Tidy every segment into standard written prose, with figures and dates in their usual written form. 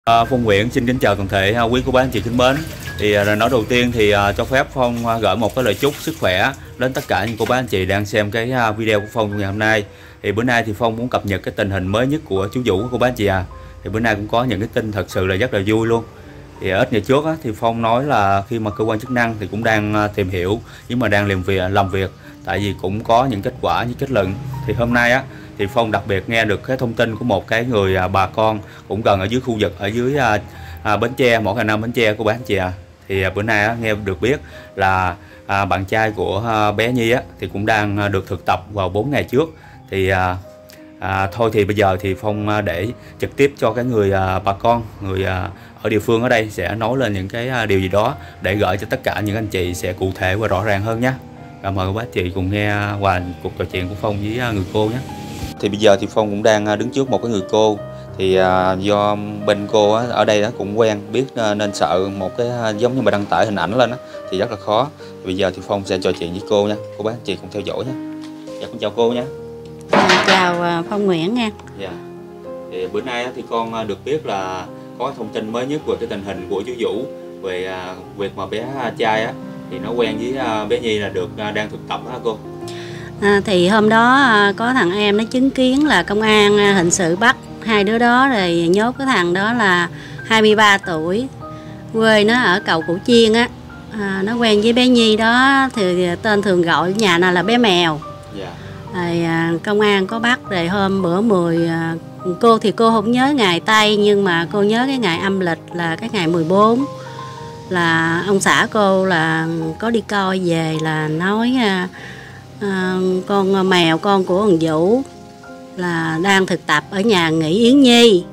Phong Nguyễn xin kính chào toàn thể quý cô bác anh chị kính mến. Nói đầu tiên thì cho phép Phong gửi một cái lời chúc sức khỏe đến tất cả những cô bác anh chị đang xem cái video của Phong trong ngày hôm nay. Thì bữa nay thì Phong muốn cập nhật cái tình hình mới nhất của chú Vũ của cô bác anh chị à. Thì bữa nay cũng có những cái tin thật sự là rất là vui luôn. Thì ít ngày trước thì Phong nói là khi mà cơ quan chức năng thì cũng đang tìm hiểu, nhưng mà đang làm việc tại vì cũng có những kết quả như kết luận. Thì hôm nay thì Phong đặc biệt nghe được cái thông tin của một cái người bà con cũng gần ở dưới khu vực ở dưới Bến Tre, Mỏ Cày Nam Bến Tre của bác chị à. Thì bữa nay nghe được biết là bạn trai của bé Nhi thì cũng đang được thực tập vào 4 ngày trước. Thì thôi thì bây giờ thì Phong để trực tiếp cho cái người bà con, người ở địa phương ở đây sẽ nói lên những cái điều gì đó để gửi cho tất cả những anh chị sẽ cụ thể và rõ ràng hơn nhé. Mời các bác chị cùng nghe qua cuộc trò chuyện của Phong với người cô nhé. Thì bây giờ thì Phong cũng đang đứng trước một cái người cô. Thì do bên cô ở đây cũng quen biết nên sợ một cái giống như mà đăng tải hình ảnh lên thì rất là khó. Thì bây giờ thì Phong sẽ trò chuyện với cô nha. Cô bác chị cùng theo dõi nhé. Dạ con chào cô nhé. Chào Phong Nguyễn nha. Dạ. Thì bữa nay thì con được biết là có thông tin mới nhất về cái tình hình của chú Vũ về việc mà bé trai thì nó quen với bé Nhi là được đang thực tập hả cô? Thì hôm đó có thằng em nó chứng kiến là công an hình sự bắt hai đứa đó, rồi nhốt cái thằng đó là 23 tuổi, quê nó ở Cầu Củ Chiên nó quen với bé Nhi đó, thì tên thường gọi nhà nào là bé Mèo. Yeah. Rồi công an có bắt, rồi hôm bữa 10 cô thì cô không nhớ ngày Tây, nhưng mà cô nhớ cái ngày âm lịch là cái ngày 14 là ông xã cô là có đi coi về là nói con Mèo, con của thằng Vũ là đang thực tập ở nhà nghỉ Yến Nhi,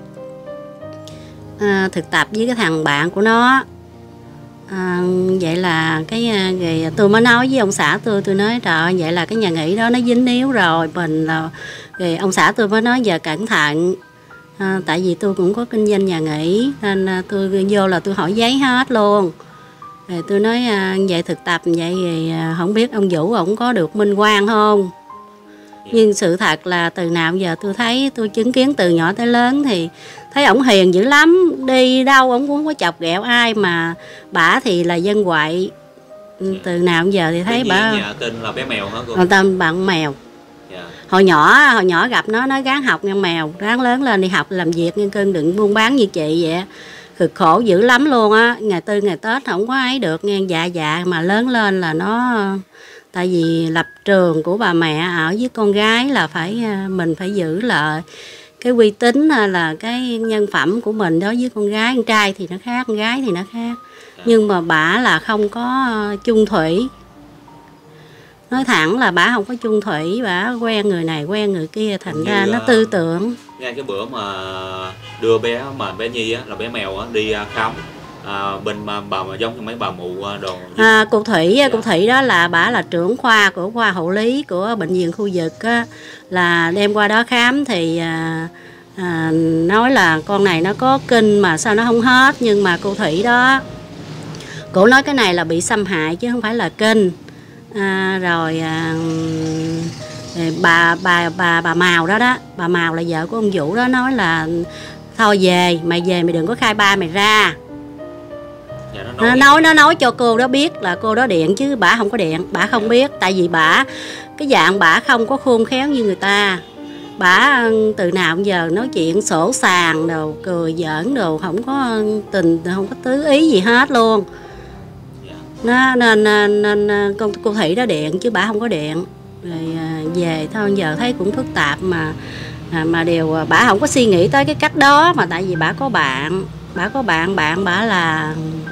thực tập với cái thằng bạn của nó. Vậy là cái tôi mới nói với ông xã tôi nói trời, vậy là cái nhà nghỉ đó nó dính níu rồi mình là. Rồi ông xã tôi mới nói giờ cẩn thận, tại vì tôi cũng có kinh doanh nhà nghỉ nên tôi vô là tôi hỏi giấy hết luôn. Rồi tôi nói vậy thực tập vậy thì không biết ông Vũ ổng có được minh oan không. Nhưng sự thật là từ nào giờ tôi thấy, tôi chứng kiến từ nhỏ tới lớn thì thấy ổng hiền dữ lắm, đi đâu ổng cũng không có chọc ghẹo ai, mà bả thì là dân quậy. Từ nào giờ thì thấy bả tên là bé Mèo hả cô? Tên bạn Mèo. Yeah. Hồi nhỏ gặp nó nói ráng học nha Mèo, ráng lớn lên đi học làm việc nhưng cưng đừng buôn bán như chị vậy. Cực khổ dữ lắm luôn á, ngày Tư ngày Tết không có ấy được nghe, dạ mà lớn lên là nó, tại vì lập trường của bà mẹ ở với con gái là mình phải giữ lại cái uy tín là cái nhân phẩm của mình đối với con gái. Con trai thì nó khác, con gái thì nó khác. Nhưng mà bả là không có chung thủy, nói thẳng là bả không có chung thủy, bả quen người này quen người kia, thành ra nó tư tưởng. Ngay cái bữa mà đưa bé Nhi là bé Mèo đi khám bên bà mà giống như mấy bà mụ đồ. Cô Thủy đó là bả là trưởng khoa của khoa hộ lý của bệnh viện khu vực là đem qua đó khám thì nói là con này nó có kinh mà sao nó không hết, nhưng mà cô Thủy đó cổ nói cái này là bị xâm hại chứ không phải là kinh. Bà Màu đó, bà Màu là vợ của ông Vũ đó, nói là thôi mày đừng có khai ba mày ra. Dạ, nó nói cho cô đó biết là cô đó điện, chứ bả không có điện, bả không biết, tại vì cái dạng bả không có khôn khéo như người ta. Bả từ nào đến giờ nói chuyện sổ sàng đồ, cười giỡn đồ, không có tứ ý gì hết luôn. Nên cô Thủy đó điện chứ bả không có điện. Rồi về thôi, giờ thấy cũng phức tạp mà điều bả không có suy nghĩ tới cái cách đó, mà tại vì bả có bạn bả là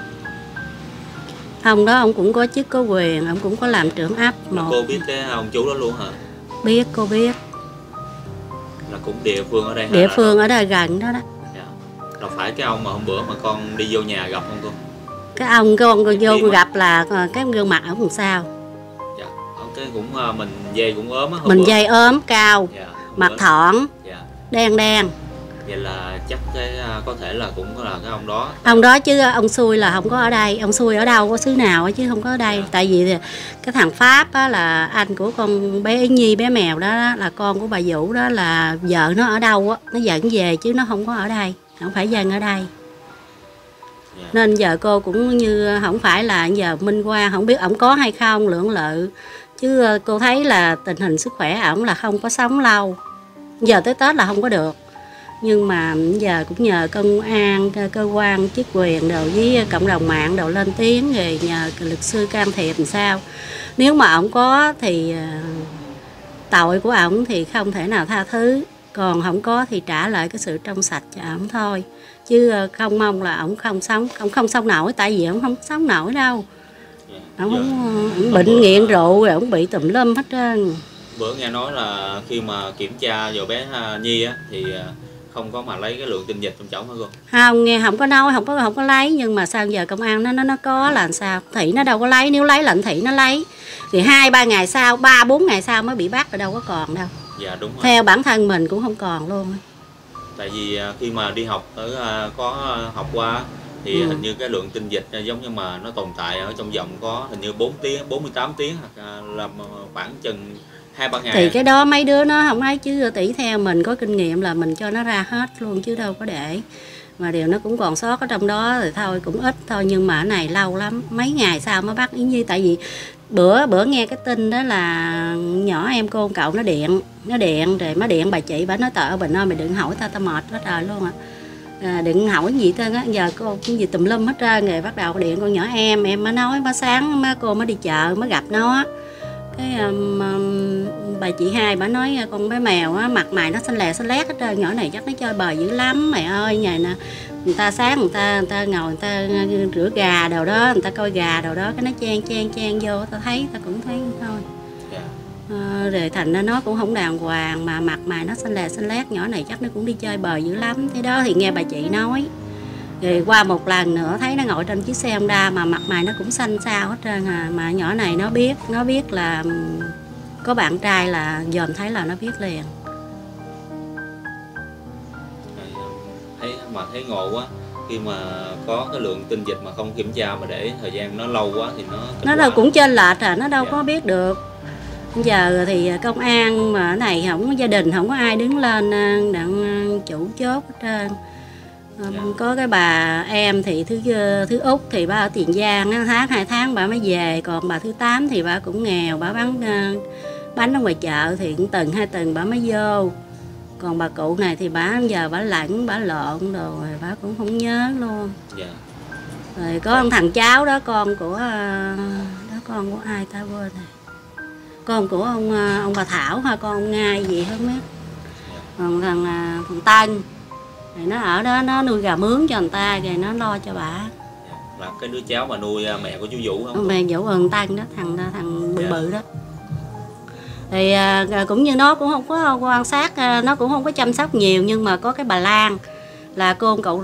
ông đó, ông cũng có chức có quyền, ông cũng có làm trưởng ấp. Cô biết cái ông chú đó luôn hả? Biết, cô biết. Là cũng địa phương ở đây hả? Địa phương ở đây gần đó. Dạ. Là phải cái ông mà hôm bữa mà con đi vô nhà gặp không cô? Cái ông con vô gặp là cái gương mặt ổng làm sao? Dạ. Cái cũng mình dây cũng ốm á. Mình dây ốm cao. Dạ. Mặt thọn. Dạ. Đen. Vậy là chắc có thể là cũng là cái ông đó. Ông đó chứ ông xui là không có ở đây. Ông xui ở đâu có xứ nào chứ không có ở đây. Dạ. Tại vì cái thằng Pháp là anh của con bé Yến Nhi, bé Mèo đó là con của bà Vũ đó, là vợ nó ở đâu nó dẫn về chứ nó không có ở đây, không phải dân ở đây. Nên giờ cô cũng như không phải là giờ minh qua không biết ổng có hay không lưỡng lự, chứ cô thấy là tình hình sức khỏe ổng là không có sống lâu, giờ tới Tết là không có được. Nhưng mà giờ cũng nhờ công an, cơ quan chức quyền đồ với cộng đồng mạng đồ lên tiếng, rồi nhờ luật sư can thiệp làm sao. Nếu mà ổng có thì tội của ổng thì không thể nào tha thứ, còn không có thì trả lại cái sự trong sạch cho ổng thôi, chứ không mong là ổng không sống nổi, tại vì ổng không sống nổi đâu. Ổng bệnh nghiện rượu rồi ổng bị tùm lum hết trơn. Bữa nghe nói là khi mà kiểm tra vào bé Nhi á thì không có mà lấy cái lượng tinh dịch trong chậu hả cô? Không, nghe không có nói, không có lấy, nhưng mà sao giờ công an nó có là sao? Thị nó đâu có lấy, nếu lấy lệnh thị nó lấy. Thì 2-3 ngày sau, 3-4 ngày sau mới bị bắt, rồi đâu có còn đâu. Dạ đúng rồi. Theo bản thân mình cũng không còn luôn. Tại vì khi mà đi học có học qua thì hình như cái lượng tinh dịch giống như mà nó tồn tại ở trong vòng có hình như 4 tiếng, 48 tiếng hoặc là khoảng chừng 2-3 ngày. Thì cái đó mấy đứa nó không ấy, chứ tỷ theo mình có kinh nghiệm là mình cho nó ra hết luôn chứ đâu có để. Mà điều nó cũng còn sót ở trong đó thì thôi cũng ít thôi, nhưng mà cái này lâu lắm, mấy ngày sau mới bắt Yến Nhi. Tại vì bữa nghe cái tin đó là nhỏ em cô cậu nó điện rồi mới điện bà chị, bà nói tợ Bình ơi mày đừng hỏi ta mệt hết trời luôn đừng hỏi gì tên á, giờ cô cái gì tùm lum hết trơn. Rồi bắt đầu điện con nhỏ em mới nói, mới sáng cô mới đi chợ mới gặp nó, cái bà chị hai bà nói con bé mèo á, mặt mày nó xanh lét hết trơn, nhỏ này chắc nó chơi bời dữ lắm mày ơi. Nhà nè, người ta sáng người ta ngồi người ta rửa gà đồ đó, người ta coi gà đồ đó, cái nó chen vô, ta thấy ta cũng thấy thôi. Rồi thành ra nó cũng không đàng hoàng, mà mặt mày nó xanh lét, nhỏ này chắc nó cũng đi chơi bời dữ lắm. Thế đó thì nghe bà chị nói. Rồi qua một lần nữa thấy nó ngồi trên chiếc xe Honda mà mặt mày nó cũng xanh xao hết trơn mà nhỏ này nó biết là có bạn trai, là dòm thấy là nó biết liền. Thấy ngộ quá, khi mà có cái lượng tinh dịch mà không kiểm tra mà để thời gian nó lâu quá thì nó đâu cũng chênh lệch nó đâu có biết được. Giờ thì công an mà cái này không có gia đình, không có ai đứng lên đặng chủ chốt hết trơn. Có cái bà em thì thứ Út thì bà ở Tiền Giang, tháng 2 tháng bà mới về, còn bà thứ 8 thì bà cũng nghèo, bà bán bánh ở ngoài chợ thì tuần 2 tuần bà mới vô. Còn bà cụ này thì bà giờ bà lẫn, bà lộn rồi bà cũng không nhớ luôn. Rồi có ông thằng cháu đó, con của ai ta quên này, con của ông bà Thảo hay con ông Ngai gì không biết. Còn thằng Tân rồi nó ở đó nó nuôi gà mướn cho người ta, rồi nó lo cho bà. Là cái đứa cháu mà nuôi mẹ của chú Vũ không? Mẹ Vũ Tân đó, thằng bự đó. Thì cũng như nó cũng không có quan sát, nó cũng không có chăm sóc nhiều, nhưng mà có cái bà Lan là cô cậu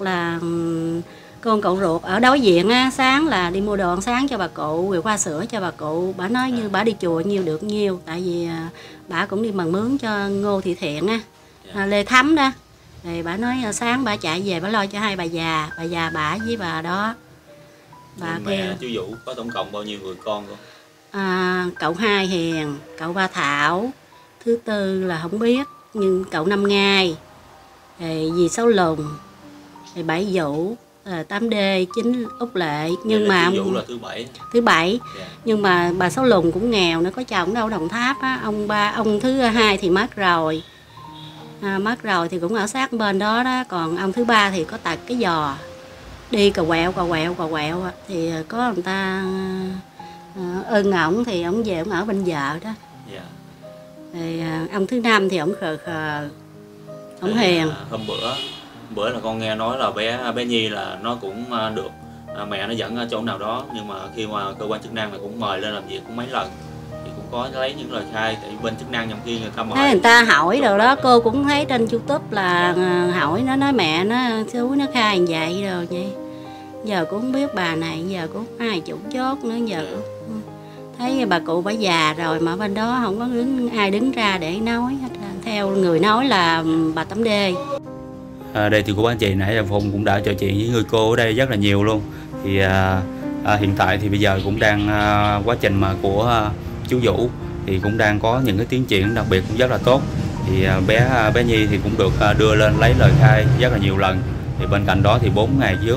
ruột ở đối diện á, sáng là đi mua đồ ăn sáng cho bà cụ, rồi qua sữa cho bà cụ. Bà nói như bà đi chùa nhiêu được nhiêu, tại vì bà cũng đi bằng mướn cho Ngô Thị Thiện á, Lê Thắm đó. Thì bà nói sáng bà chạy về bà lo cho hai bà già bà với bà đó. Bà mẹ chú Vũ có tổng cộng bao nhiêu người con con? Cậu hai Hiền, cậu ba Thảo, thứ tư là không biết, nhưng cậu Năm Ngai, rồi dì Sáu Lùng, rồi 7 Vũ, 8D, 9 Út Lệ. Nhưng mà Vũ là thứ bảy. Nhưng mà bà Sáu Lùng cũng nghèo, nó có chồng đâu Đồng Tháp á. Ông thứ hai thì mất rồi, thì cũng ở sát bên đó đó. Còn ông thứ ba thì có tật cái giò, đi cà quẹo thì có người ta ưng ổng thì ổng về ổng ở bên vợ đó. Thì ông thứ năm thì ổng khờ ổng hiền. Hôm bữa là con nghe nói là bé Nhi là nó cũng được mẹ nó dẫn ở chỗ nào đó, nhưng mà khi mà cơ quan chức năng là cũng mời lên làm việc cũng mấy lần thì cũng có lấy những lời khai, tại bên chức năng trong khi người ta mời. Thấy người ta hỏi rồi đó, cô cũng thấy trên YouTube là hỏi nó nói mẹ nó xúi nó khai như vậy rồi vậy. Giờ cũng không biết bà này, giờ cũng ai chủ chốt nữa, giờ cũng thấy bà cụ bà già rồi mà bên đó không có ai đứng ra để nói hết. Theo người nói là bà 8D. Đây thì cô bác anh chị nãy Phong cũng đã trò chuyện với người cô ở đây rất là nhiều luôn. Thì hiện tại thì bây giờ cũng đang quá trình mà của chú Vũ thì cũng đang có những cái tiến triển đặc biệt cũng rất là tốt. Thì bé Nhi thì cũng được đưa lên lấy lời khai rất là nhiều lần. Thì bên cạnh đó thì 4 ngày trước á,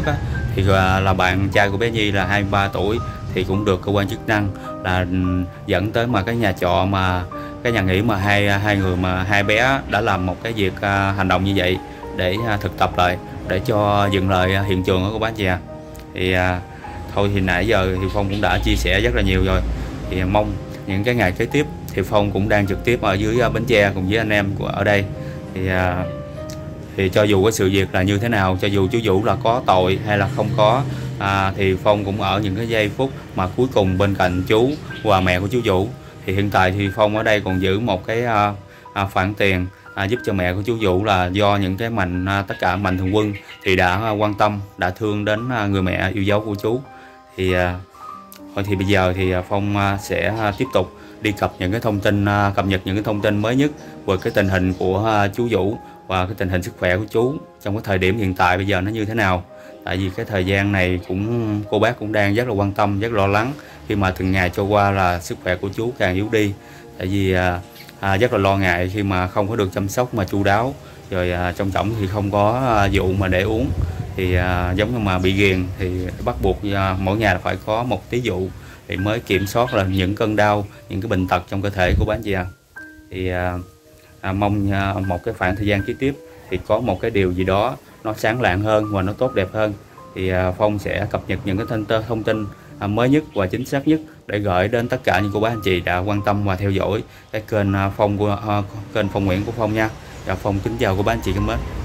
thì là bạn trai của bé Nhi là 23 tuổi thì cũng được cơ quan chức năng là dẫn tới mà cái nhà trọ mà cái nhà nghỉ mà hai bé đã làm một cái việc hành động như vậy để thực tập lại để cho dựng lại hiện trường của cô bác chị à. Thì thôi thì nãy giờ thì Phong cũng đã chia sẻ rất là nhiều rồi, thì mong những cái ngày kế tiếp thì Phong cũng đang trực tiếp ở dưới Bến Tre cùng với anh em của ở đây, thì cho dù cái sự việc là như thế nào, cho dù chú Vũ là có tội hay là không có, thì Phong cũng ở những cái giây phút mà cuối cùng bên cạnh chú và mẹ của chú Vũ. Thì hiện tại thì Phong ở đây còn giữ một cái khoản tiền giúp cho mẹ của chú Vũ, là do những cái tất cả mạnh thường quân thì đã quan tâm, đã thương đến người mẹ yêu dấu của chú. Thì thôi thì bây giờ thì Phong sẽ tiếp tục đi cập nhật những cái thông tin mới nhất về cái tình hình của chú Vũ và cái tình hình sức khỏe của chú trong cái thời điểm hiện tại bây giờ nó như thế nào. Tại vì cái thời gian này cô bác cũng đang rất là quan tâm, rất lo lắng khi mà từng ngày trôi qua là sức khỏe của chú càng yếu đi. Tại vì rất là lo ngại khi mà không có được chăm sóc mà chu đáo, rồi trong trọng thì không có vụ mà để uống, thì giống như mà bị ghiền thì bắt buộc mỗi ngày là phải có một tí vụ thì mới kiểm soát là những cơn đau, những cái bệnh tật trong cơ thể của bác chị ạ. Thì mong một cái khoảng thời gian kế tiếp thì có một cái điều gì đó nó sáng lạng hơn và nó tốt đẹp hơn, thì Phong sẽ cập nhật những cái thông tin mới nhất và chính xác nhất để gửi đến tất cả những cô bác anh chị đã quan tâm và theo dõi cái kênh Phong Nguyễn của Phong nha. Và Phong kính chào cô bác anh chị thân mến.